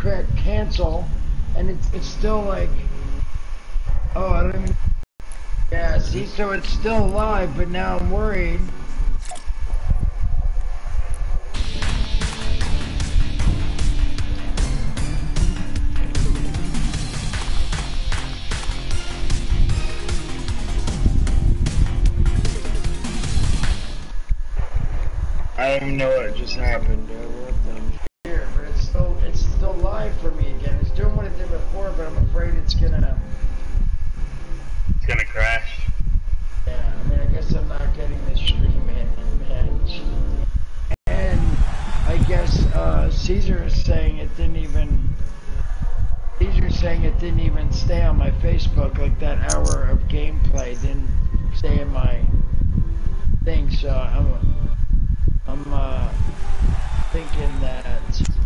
cancel, and it's still like, oh, I don't even. Yeah, see, so it's still live, but now I'm worried. I don't even know what just happened, dude. What the? Here, but it's still live for me again. It's doing what it did before, but I'm afraid it's gonna. It's gonna crash. Yeah, I mean, I guess I'm not getting the stream in, man. And I guess Caesar is saying it didn't even. Caesar's saying it didn't even stay on my Facebook. Like that hour of gameplay didn't stay in my thing. So I'm thinking that